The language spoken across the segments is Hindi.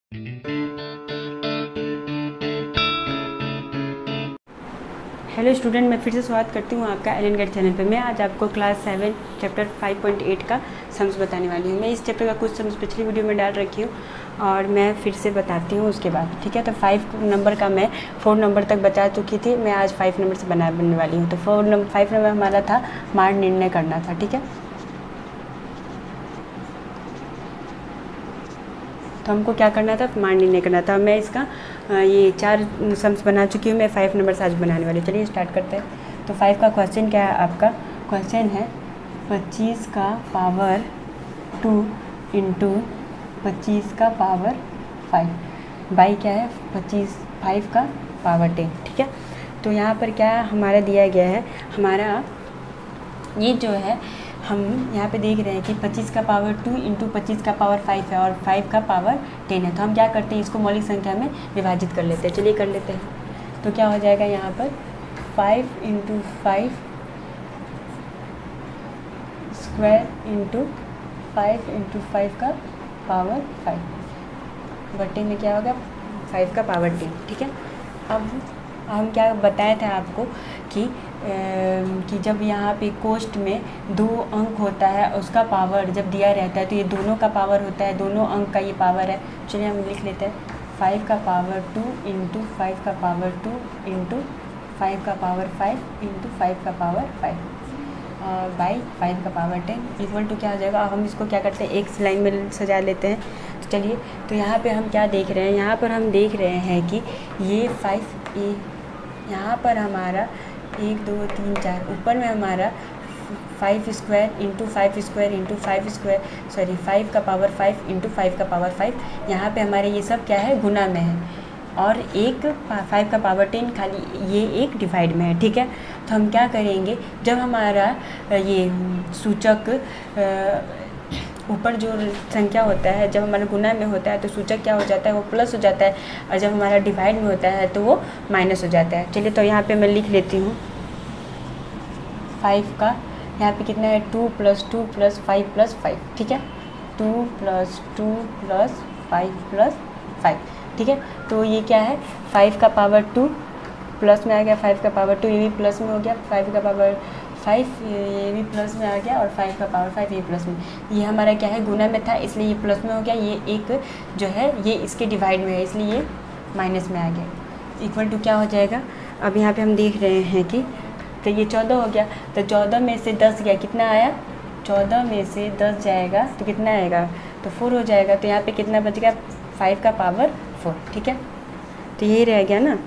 हेलो स्टूडेंट, मैं फिर से स्वागत करती हूँ आपका एलन गेट चैनल पे। मैं आज आपको क्लास 7 चैप्टर 5.8 का सम्स बताने वाली हूँ। मैं इस चैप्टर का कुछ सम्स पिछली वीडियो में डाल रखी हूँ और मैं फिर से बताती हूँ उसके बाद, ठीक है। तो 5 नंबर का मैं 4 नंबर तक बता चुकी थी, मैं आज 5 नंबर से बनने वाली हूँ। तो 5 नंबर हमारा था मार्ग निर्णय करना था, ठीक है। तो हमको क्या करना था, मार्ग निर्णय करना था। मैं इसका ये 4 सम्स बना चुकी हूँ, मैं 5 नंबर से आज बनाने वाली। चलिए स्टार्ट करते हैं। तो 5 का क्वेश्चन क्या है, आपका क्वेश्चन है 25 का पावर 2 इंटू 25 का पावर 5 बाई क्या है 5 का पावर 10, ठीक है। तो यहाँ पर क्या हमारा दिया गया है, हमारा ये जो है हम यहाँ पे देख रहे हैं कि 25 का पावर 2 इंटू 25 का पावर 5 है और 5 का पावर 10 है। तो हम क्या करते हैं, इसको मौलिक संख्या में विभाजित कर लेते हैं। चलिए कर लेते हैं। तो क्या हो जाएगा यहाँ पर 5 इंटू 5 स्क्वायर इंटू 5 इंटू 5 का पावर 5 बटे में क्या होगा 5 का पावर 10, ठीक है। अब हम क्या बताए थे आपको कि जब यहाँ पे कोष्ट में 2 अंक होता है, उसका पावर जब दिया रहता है तो ये दोनों का पावर होता है, दोनों अंक का ये पावर है। चलिए हम लिख लेते हैं 5 का पावर 2 इंटू 5 का पावर 2 इंटू 5 का पावर 5 इंटू 5 का पावर 5 बाई 5 का पावर 10 इक्वल टू क्या हो जाएगा। अब हम इसको क्या करते हैं, एक लाइन में सजा लेते हैं। तो चलिए, तो यहाँ पे हम क्या देख रहे हैं, यहाँ पर हम देख रहे हैं कि ये 5 यहाँ पर हमारा 1 2 3 4 ऊपर में हमारा 5 square into 5 square into 5 square 5 का पावर 5 इंटू 5 का पावर 5। यहाँ पे हमारे ये सब क्या है, गुना में है और एक 5 का पावर 10 खाली ये एक डिवाइड में है, ठीक है। तो हम क्या करेंगे, जब हमारा ये सूचक ऊपर जो संख्या होता है जब हमारा गुना में होता है तो सूचक क्या हो जाता है, वो प्लस हो जाता है, और जब हमारा डिवाइड में होता है तो वो माइनस हो जाता है। चलिए, तो यहाँ पे मैं लिख लेती हूँ 5 का यहाँ पे कितना है 2 + 2 + 5 + 5, ठीक है। 2 + 2 + 5 + 5, ठीक है। तो ये क्या है 5 का पावर 2 प्लस में आ गया, 5 का पावर 2 ये भी प्लस में हो गया, 5 का पावर 5 ये भी प्लस में आ गया और 5 का पावर 5 ये प्लस में। ये हमारा क्या है, गुना में था इसलिए ये प्लस में हो गया, ये एक जो है ये इसके डिवाइड में है इसलिए ये माइनस में आ गया। इक्वल टू क्या हो जाएगा, अब यहाँ पे हम देख रहे हैं कि तो ये 14 हो गया। तो 14 में से 10 गया, कितना आया, 14 में से 10 जाएगा तो कितना आएगा, तो 4 हो जाएगा। तो यहाँ पे कितना बच गया 5 का पावर 4, ठीक है। तो यही रह गया ना।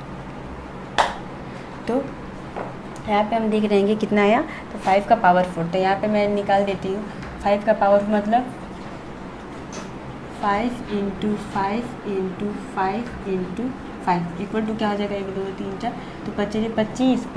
तो यहाँ पे हम देख रहे हैं कि कितना आया, तो 5 का पावर 4। तो यहाँ पे मैं निकाल देती हूँ 5 का पावर मतलब 5 into 5 into 5 into 5 equal to क्या हो जाएगा 1 2 3 4। तो 25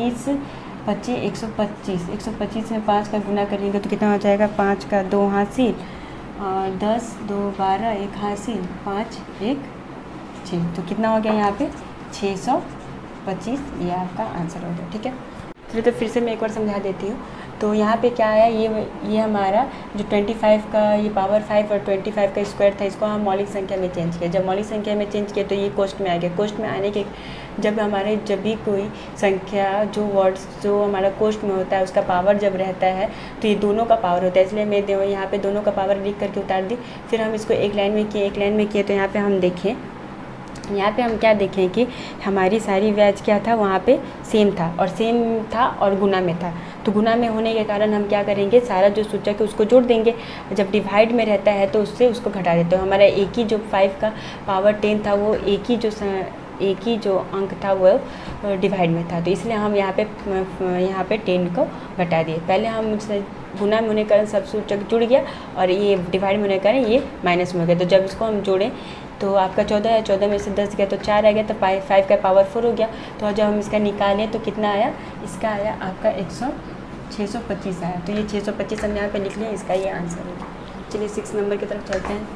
125 में 5 का गुना करेंगे तो कितना हो जाएगा, 5 का 2 हासिल और 10 2 12 1 हासिल 5 1 6। तो कितना हो गया यहाँ पे 625, ये आपका आंसर हो गया, ठीक है। चलिए, तो फिर से मैं एक बार समझा देती हूँ। तो यहाँ पे क्या आया, ये हमारा जो 25 का ये पावर 5 और 25 का स्क्वायर था, इसको हम मौलिक संख्या में चेंज किया। जब मौलिक संख्या में चेंज किया तो ये कोष्ट में आ गया। कोष्ट में आने के जब भी कोई संख्या जो वर्ड्स जो हमारा कोष्ट में होता है उसका पावर जब रहता है तो ये दोनों का पावर होता है, इसलिए मैं यहाँ पे दोनों का पावर लिख करके उतार दी। फिर हम इसको एक लाइन में किए तो यहाँ पे हम देखें, यहाँ पे हम क्या देखें कि हमारी सारी व्याज क्या था, वहाँ पे सेम था और गुना में था। तो गुना में होने के कारण हम क्या करेंगे, सारा जो सूचक है उसको जोड़ देंगे। जब डिवाइड में रहता है तो उससे उसको घटा देते हैं। हमारा एक ही जो 5 का पावर 10 था वो एक ही जो अंक था वो डिवाइड में था, तो इसलिए हम यहाँ पे 10 को घटा दिए। पहले हम गुना में होने के कारण सब सूचक जुड़ गया और ये डिवाइड में होने के कारण ये माइनस में हो गया। तो जब इसको हम जोड़ें तो आपका 14 है, 14 में से 10 गया तो 4 आ गया, तो 5 का पावर 4 हो गया। तो जब हम इसका निकालें तो कितना आया, इसका आया आपका 625 आया। तो ये 625 हम यहाँ पे लिख लिया, इसका ये आंसर है। चलिए 6 नंबर की तरफ चलते हैं।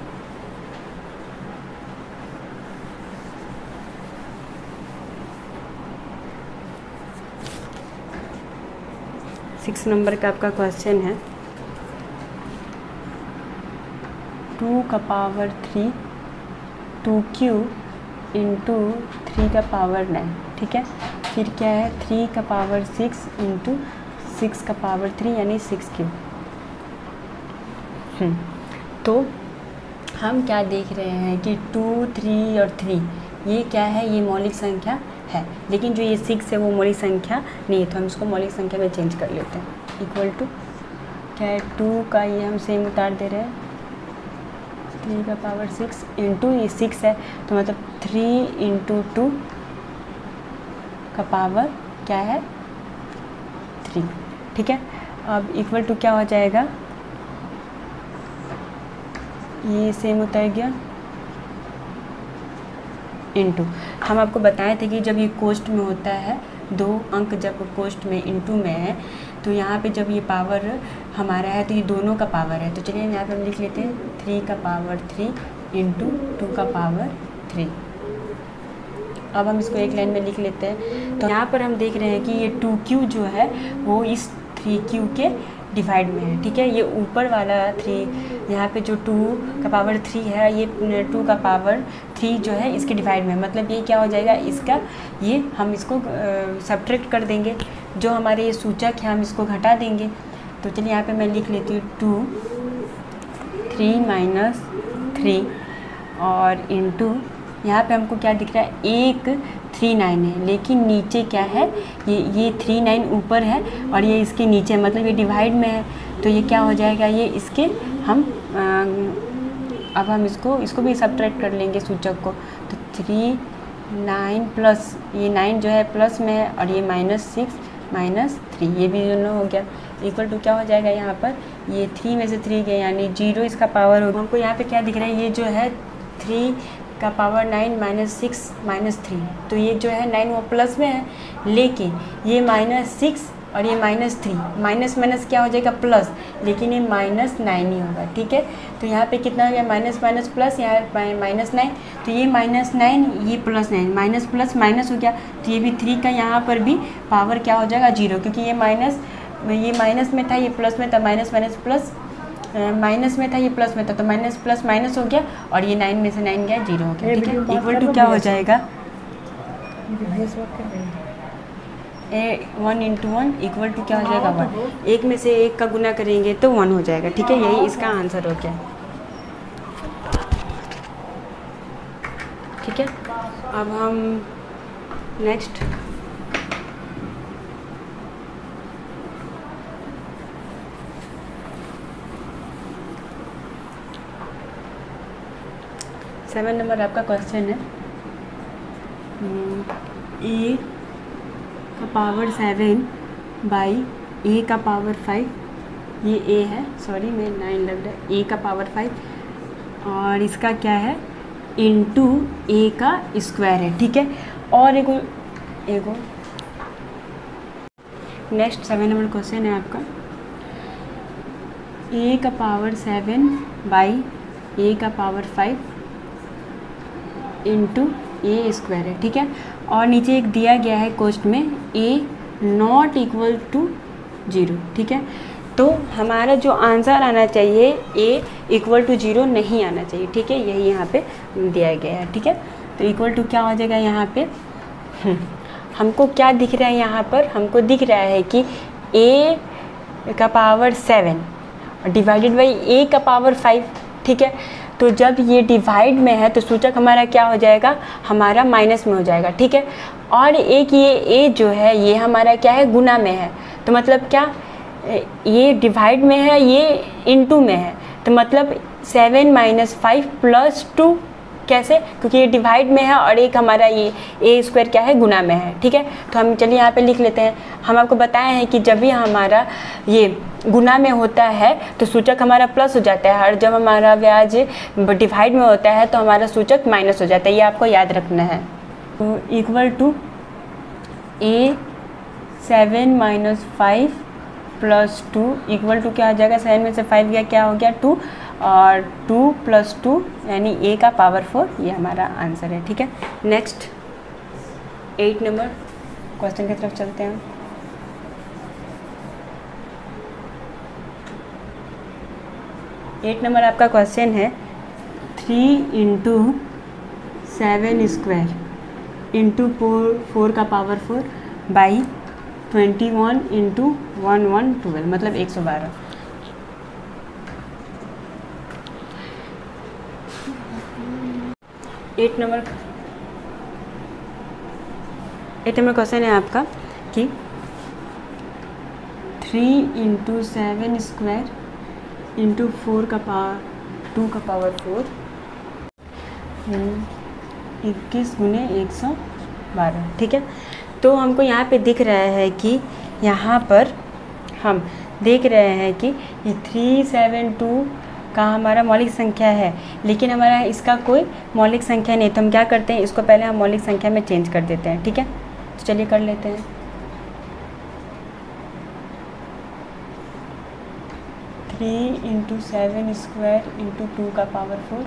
सिक्स नंबर का आपका क्वेश्चन है 2 का पावर 3 2q इंटू 3 का पावर 9, ठीक है। फिर क्या है 3 का पावर 6 इंटू 6 का पावर 3 यानी 6q। तो हम क्या देख रहे हैं कि 2, 3 और 3 ये क्या है, ये मौलिक संख्या है, लेकिन जो ये 6 है वो मौलिक संख्या नहीं है, तो हम इसको मौलिक संख्या में चेंज कर लेते हैं। इक्वल टू क्या है 2 का ये हम सेम उतार दे रहे हैं, 3 का पावर 6 इंटू ये 6 है, तो मतलब 3 इंटू 2 का पावर क्या है 3, ठीक है। अब इक्वल टू क्या हो जाएगा, ये सेम उतर गया इंटू, हम आपको बताए थे कि जब ये कोष्ट में होता है, 2 अंक जब कोष्ट में इंटू में है, तो यहाँ पे जब ये पावर हमारा है तो ये दोनों का पावर है, तो चलिए यहाँ पे हम लिख लेते हैं 3 का पावर 3 इंटू 2 का पावर 3। अब हम इसको एक लाइन में लिख लेते हैं। तो यहाँ पर हम देख रहे हैं कि ये 2q जो है वो इस 3q के डिवाइड में है, ठीक है। ये ऊपर वाला 3 यहाँ पे जो 2 का पावर 3 है, ये 2 का पावर 3 जो है इसके डिवाइड में, मतलब ये क्या हो जाएगा इसका, ये हम इसको सब्ट्रैक्ट कर देंगे, जो हमारे ये सूचक है हम इसको घटा देंगे। तो चलिए यहाँ पे मैं लिख लेती हूँ 2 3 माइनस 3 और इंटू यहाँ पे हमको क्या दिख रहा है, एक 3 9 है, लेकिन नीचे क्या है, ये 3 9 ऊपर है और ये इसके नीचे, मतलब ये डिवाइड में है, तो ये क्या हो जाएगा, ये इसके हम अब हम इसको भी सब्ट्रैक्ट कर लेंगे सूचक को। तो 3 9 प्लस ये 9 जो है प्लस में है और ये -6 -3 ये भी दोनों हो गया। इक्वल टू क्या हो जाएगा, यहाँ पर ये 3 में से 3 गए यानी 0 इसका पावर होगा। हमको यहाँ पे क्या दिख रहा है, ये जो है 3 का पावर 9 -6 -3, तो ये जो है 9 वो प्लस में है, लेकिन ये -6 और ये -3 माइनस क्या हो जाएगा प्लस, लेकिन ये -9 ही होगा, ठीक है। तो यहाँ पे कितना हो गया माइनस माइनस प्लस, यहाँ -9, तो ये -9 ये +9 माइनस प्लस माइनस हो गया, तो ये भी 3 का यहाँ पर भी पावर क्या हो जाएगा 0, क्योंकि ये माइनस में था, ये प्लस में था, माइनस प्लस माइनस में था, ये प्लस में था, तो माइनस प्लस माइनस हो गया और ये 9 में से 9 गया 0 हो गया, ठीक है। इक्वल टू क्या हो जाएगा 1 इंटू 1 इक्वल टू क्या हो जाएगा 1, एक में से एक का गुना करेंगे तो 1 हो जाएगा, ठीक है। यही इसका आंसर हो गया, ठीक है। अब हम नेक्स्ट सेवन नंबर आपका क्वेश्चन है, a का पावर 7 बाई a का पावर 5, ये a है, सॉरी मैं 9 लग रहा है, a का पावर 5 और इसका क्या है इंटू a का स्क्वायर है, ठीक है। और एक नेक्स्ट 7 नंबर क्वेश्चन है आपका, a का पावर 7 बाई a का पावर 5 इंटू ए स्क्वायर है, ठीक है। और नीचे एक दिया गया है क्वेश्चन में a नॉट इक्वल टू 0, ठीक है। तो हमारा जो आंसर आना चाहिए a इक्वल टू 0 नहीं आना चाहिए, ठीक है, यही यहाँ पे दिया गया है, ठीक है। तो इक्वल टू क्या हो जाएगा यहाँ पे, हमको क्या दिख रहा है यहाँ पर, हमको दिख रहा है कि a का पावर 7 डिवाइडेड बाई a का पावर 5, ठीक है। तो जब ये डिवाइड में है तो सूचक हमारा क्या हो जाएगा, हमारा माइनस में हो जाएगा, ठीक है। और एक ये a जो है ये हमारा क्या है गुना में है, तो मतलब क्या ये डिवाइड में है, ये इनटू में है, तो मतलब 7 - 5 + 2 कैसे, क्योंकि ये डिवाइड में है और एक हमारा ये a स्क्वायर क्या है गुना में है, ठीक है। तो हम चलिए यहाँ पे लिख लेते हैं। हम आपको बताए हैं कि जब भी हमारा ये गुना में होता है तो सूचक हमारा प्लस हो जाता है, और जब हमारा ब्याज डिवाइड में होता है तो हमारा सूचक माइनस हो जाता है, ये आपको याद रखना है। तो equal to a 7 - 5 + 2 equal to क्या हो जाएगा, 7 में से 5 गया क्या हो गया 2, और 2 + 2 यानी a का पावर 4, ये हमारा आंसर है, ठीक है। नेक्स्ट 8 नंबर क्वेश्चन की तरफ चलते हैं। 8 नंबर आपका क्वेश्चन है 3 × 7 स्क्वायर इंटू 4 का पावर 4 बाई 21 इंटू 1112 मतलब 112। एट नंबर क्वेश्चन है आपका कि 3 इंटू 7 स्क्वायर इंटू 4 का पावर 2 का पावर 4 21 गुने 112। ठीक है, तो हमको यहाँ पे दिख रहा है कि यहाँ पर हम देख रहे हैं कि ये 372 का हमारा मौलिक संख्या है, लेकिन हमारा इसका कोई मौलिक संख्या नहीं। तो हम क्या करते हैं, इसको पहले हम मौलिक संख्या में चेंज कर देते हैं। ठीक है, तो चलिए कर लेते हैं। 3 इंटू 7 स्क्वायर इंटू 2 का पावर 4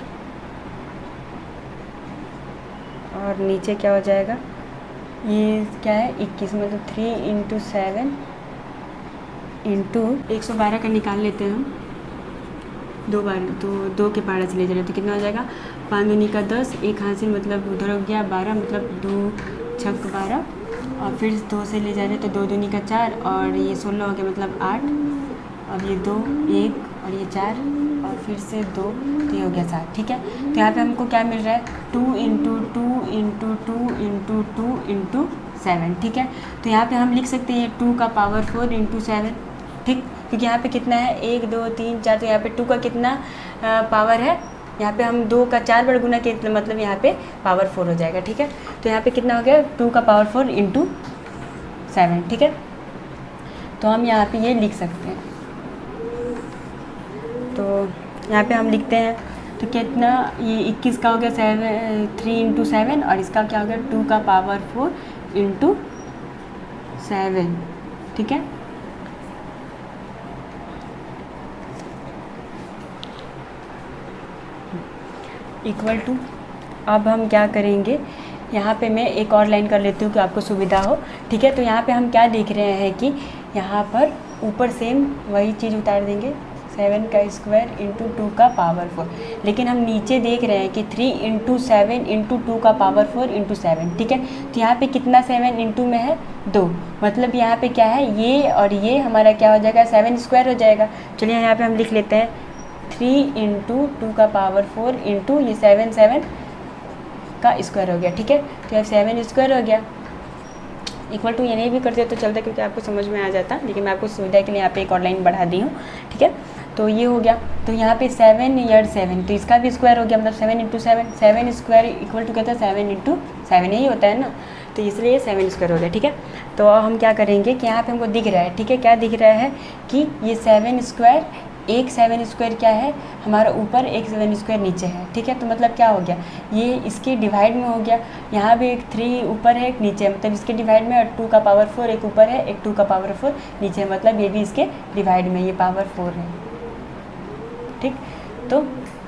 और नीचे क्या हो जाएगा, ये क्या है 21 मतलब 3 इंटू 7 इंटू 112 का निकाल लेते हैं हम 2 बार, तो 2 के पारा से ले जा रहे तो कितना हो जाएगा 5 दूनी का 10, एक हासिल मतलब उधर हो गया 12 मतलब 2 छक 12 और फिर 2 से ले जा रहे तो 2 दूनी का 4 और ये 16 हो गया मतलब 8 और ये 2 1 और ये 4 और फिर से 2 तो ये हो गया 7। ठीक है, तो यहाँ पे हमको क्या मिल रहा है 2 इंटू 2 इंटू 2 इंटू 2 इंटू 7। ठीक है, तो यहाँ पे हम लिख सकते हैं 2 का पावर 4 इंटू 7। ठीक, क्योंकि यहाँ पे कितना है 1 2 3 4, तो यहाँ पे 2 का कितना पावर है, यहाँ पे हम 2 का 4 बार गुना के मतलब यहाँ पे पावर 4 हो जाएगा। ठीक है, तो यहाँ पे कितना हो गया 2 का पावर 4 इंटू 7। ठीक है, तो हम यहाँ पे ये लिख सकते हैं। तो यहाँ पे हम लिखते हैं तो कितना, ये 21 का हो गया 3 इंटू 7 और इसका क्या हो गया 2 का पावर 4 इंटू 7। ठीक है, इक्वल टू, अब हम क्या करेंगे, यहाँ पे मैं एक और लाइन कर लेती हूँ कि आपको सुविधा हो। ठीक है, तो यहाँ पे हम क्या देख रहे हैं कि यहाँ पर ऊपर सेम वही चीज़ उतार देंगे 7 का स्क्वायर इंटू 2 का पावर 4, लेकिन हम नीचे देख रहे हैं कि 3 इंटू 7 इंटू 2 का पावर 4 इंटू 7। ठीक है, तो यहाँ पे कितना 7 इंटू में है 2, मतलब यहाँ पे क्या है ये और ये हमारा क्या हो जाएगा 7 स्क्वायर हो जाएगा। चलिए यहाँ पे हम लिख लेते हैं 3 इंटू 2 का पावर 4 इंटू ये 7 का स्क्वायर हो गया। ठीक है, तो यहाँ 7 स्क्वायर हो गया इक्वल टू, ये नहीं भी करते तो चलता क्योंकि आपको समझ में आ जाता, लेकिन मैं आपको सुविधा के लिए यहाँ पे एक और लाइन बढ़ा दी हूँ। ठीक है, तो ये हो गया, तो यहाँ पे 7 या 7 तो इसका भी स्क्वायर हो गया मतलब 7 इंटू 7 स्क्वायर इक्वल टू कहता है 7 इंटू 7 यही होता है ना, तो इसलिए 7 स्क्वायर हो गया। ठीक है, तो हम क्या करेंगे कि यहाँ पे हमको दिख रहा है, ठीक है क्या दिख रहा है कि ये 7 स्क्वायर, एक 7 स्क्वायर क्या है हमारा ऊपर, एक 7 स्क्वायर नीचे है। ठीक है, तो मतलब क्या हो गया, ये इसके डिवाइड में हो गया, यहाँ भी एक 3 ऊपर है एक नीचे है, मतलब इसके डिवाइड में, और 2 का पावर 4 एक ऊपर है एक 2 का पावर 4 नीचे है, मतलब ये भी इसके डिवाइड में ये पावर 4 है। ठीक, तो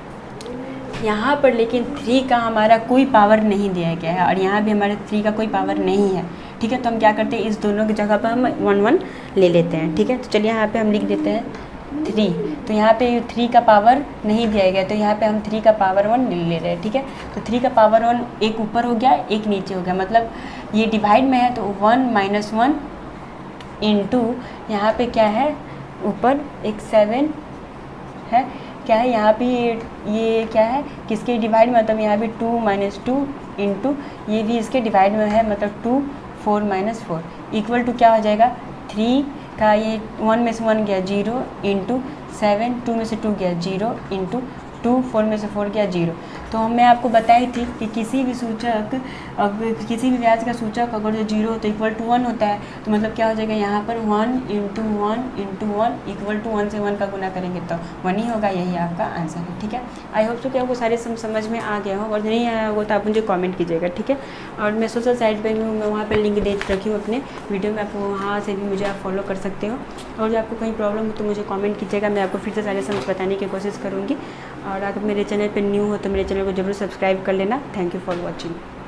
यहाँ पर लेकिन 3 का हमारा कोई पावर नहीं दिया गया है और यहाँ भी हमारे 3 का कोई पावर नहीं है। ठीक है, तो हम क्या करते हैं इस दोनों की जगह पर हम 1 ले लेते हैं। ठीक है, तो चलिए यहाँ पे हम लिख देते हैं 3, तो यहाँ पे 3 का पावर नहीं दिया गया, तो यहाँ पे हम 3 का पावर 1 ले रहे हैं। ठीक है, तो 3 का पावर 1 एक ऊपर हो गया एक नीचे हो गया, मतलब ये डिवाइड में है तो 1 माइनस 1 इंटू यहाँ पे क्या है ऊपर एक 7 है, क्या है यहाँ पे ये क्या है किसके डिवाइड में, मतलब यहाँ पे 2 माइनस 2 इंटू ये भी इसके डिवाइड में है, मतलब 2 4 माइनस 4 इक्वल टू क्या हो जाएगा 3 का ये 1 में से 1 गया 0 इंटू 7, 2 में से 2 गया 0 इंटू 2, 4 में से 4 गया 0। तो मैं आपको बताई थी कि किसी भी सूचक, किसी भी व्याज का सूचक अगर जो 0 हो तो इक्वल टू 1 होता है, तो मतलब क्या हो जाएगा यहाँ पर 1 इंटू 1 इंटू 1 इक्वल टू 1 से 1 का गुना करेंगे तो 1 ही होगा, यही आपका आंसर है। ठीक है, आई होप सो कि आपको सारे समझ में आ गया हो, और नहीं आया होगा तो आप मुझे कॉमेंट कीजिएगा। ठीक है, और मैं सोशल साइट पर भी हूँ, मैं वहाँ पर लिंक दे रखी हूँ अपने वीडियो में, आपको वहाँ से भी मुझे आप फॉलो कर सकते हो, और जो आपको कहीं प्रॉब्लम हो तो मुझे कॉमेंट कीजिएगा, मैं आपको फिर से सारे समझ बताने की कोशिश करूँगी। और अगर मेरे चैनल पर न्यू हो तो मेरे चैनल को जरूर सब्सक्राइब कर लेना। Thank you for watching.